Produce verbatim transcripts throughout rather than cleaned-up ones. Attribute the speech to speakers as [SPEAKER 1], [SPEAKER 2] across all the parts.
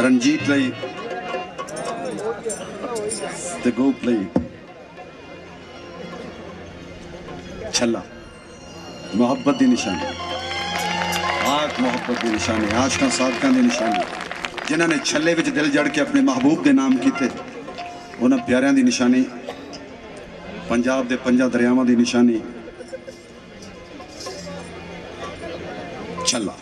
[SPEAKER 1] रणजीत लई ते गोप लई छला मोहब्बत की निशानी, आग मोहब्बत की निशानी, आशका सादका की निशानी, जिन्होंने छले विच दिल जड़ के अपने महबूब के नाम किए, उन्होंने प्यारियां की निशानी, पंजाब के पंजा दरियावां की निशानी छला।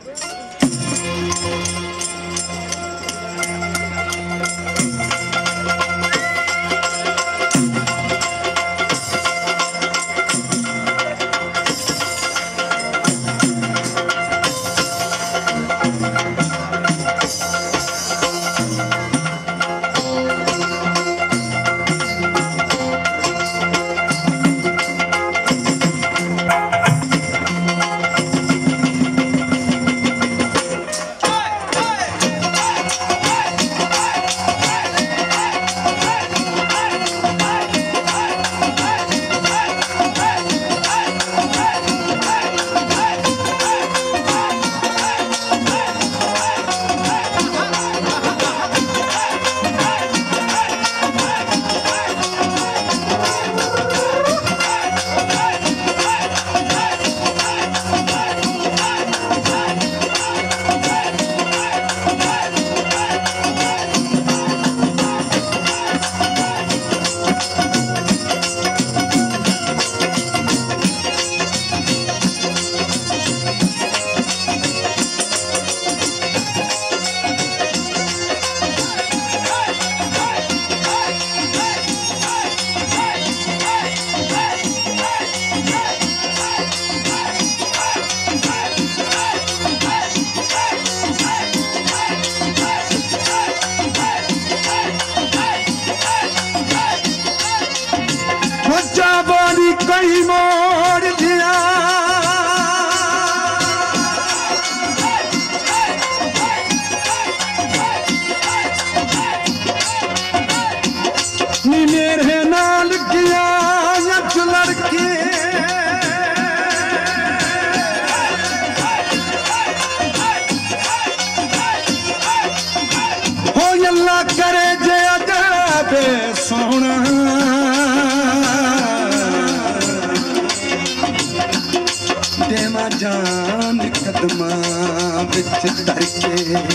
[SPEAKER 1] कहीं मोड़ दिया नी मेरे नाल किया यच लड़के हो अल्लाह करे जे अजाबे सोना देवा जान कदमा बिच धर के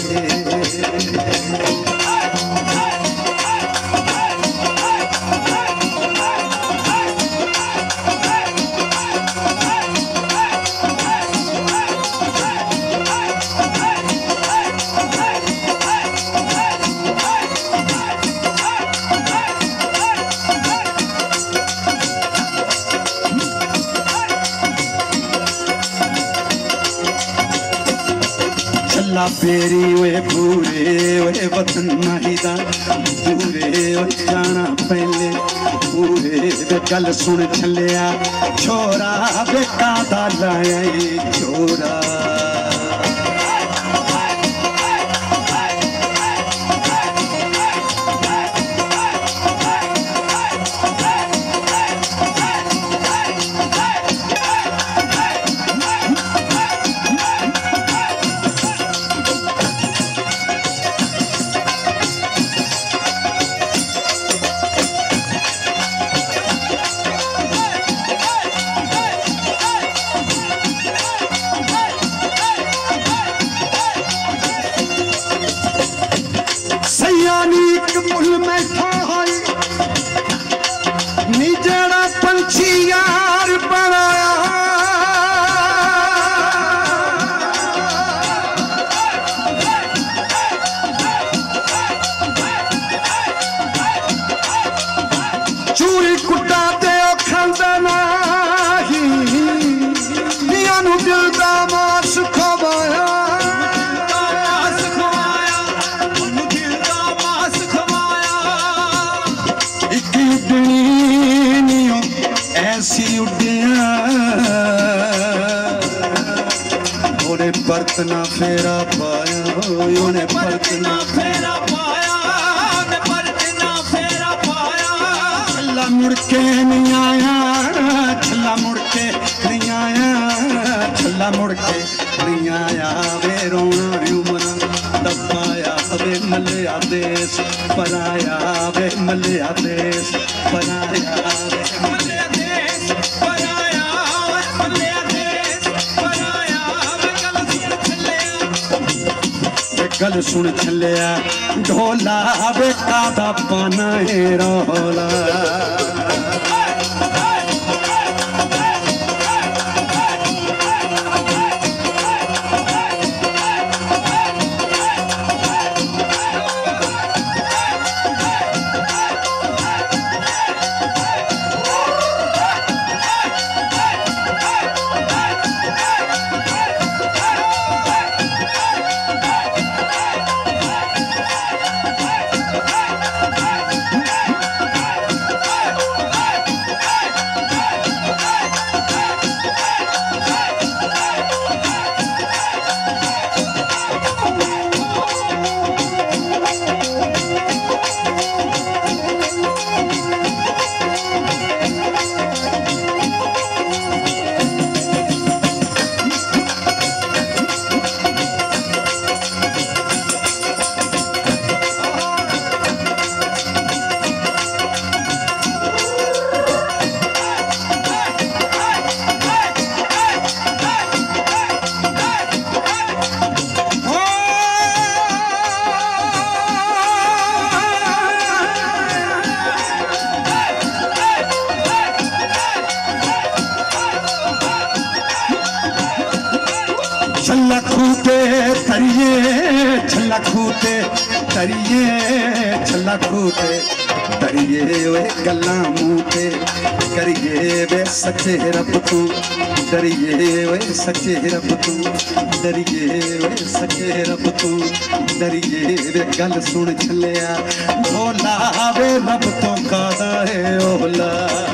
[SPEAKER 1] पेरी वे पूरे वे वतन माहिदा पूरे वे जाना पहले पूरे वे गल सुन छलिया छोरा बेका दा लाया छोरा परतना फेरा पाया उन्हें परतना फेरा पाया परतना फेरा पाया छला मुड़ के नहीं आया छला मुड़ के नहीं आया छला मुड़ के नहीं आया वे रोना उमर दबाया वे देश पराया वे मलिया देश पराया वे मलिया देश पराया वे मलिया देश पराया वे गल सुन छलिया ढोला वे कादा पाना है रोला छल्ला खूटे तरिए छल्ला खूटे तरिए छल्ला खूटे तरिए वे गल्ला मूटे करिए वे सच्चे रब तू डरिए वे सच्चे रब तू डरिए वे सच्चे रब तू डरिए वे गल सुन छलिया भोला वे रब तो कादा है ओला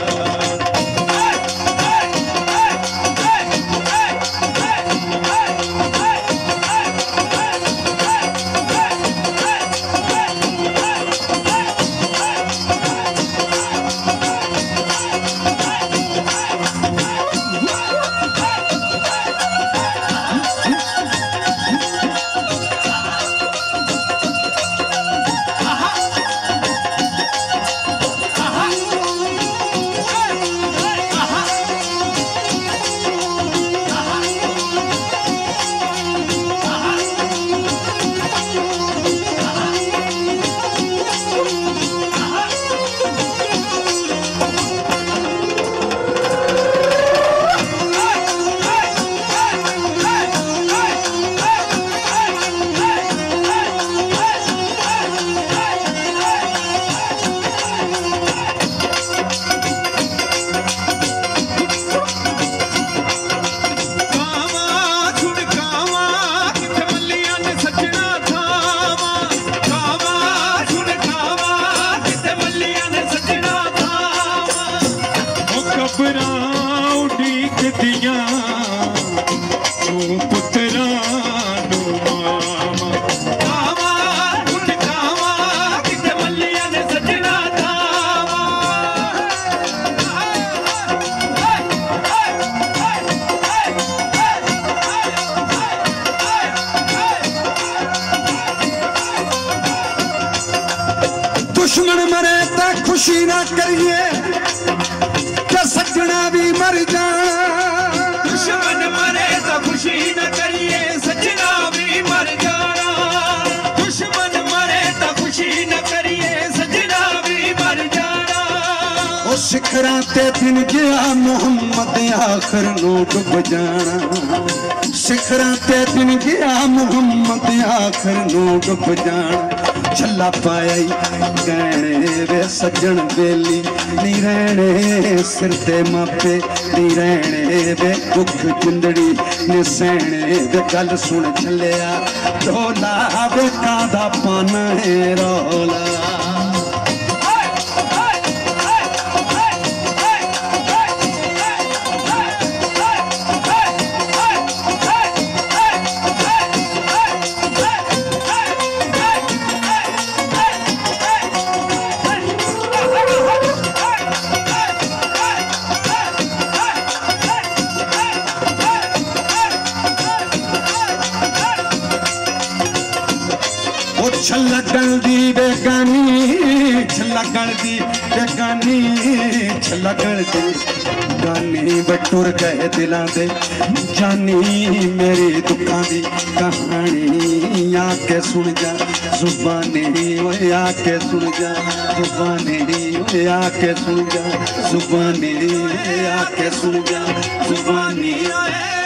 [SPEAKER 1] दुश्मन मरे तो खुशी ना करिए क्या सजना भी मर जाना दुश्मन मरे तो खुशी ना करिए सजना भी मर जाना दुश्मन मरे तो खुशी ना करिए सजना भी मर जाना ओ शिखरा ते दिन गया मोहम्मद आखिर नो डूब जाना शिखरा ते दिन गया मोहम्मद आखिर नो डूब जाना छल्ला पाया गहने वे सज्जन बेली नी रहने सिर ते मापे नी रहने वे दुख जिंदड़ी ने सहने वे गल सुन छलिया ढोला वे कादा पाना है रोला छल्ला डलदी लगन दी ते गानी लगन दी गानी बटुर गए दिलां दे जानी मेरी दुखां दी कहानी आके सुन जा जुबानी ओए आके सुन जा जुबानी ओए आके सुन जा जुबानी ओए आके सुन जा जुबानी ओए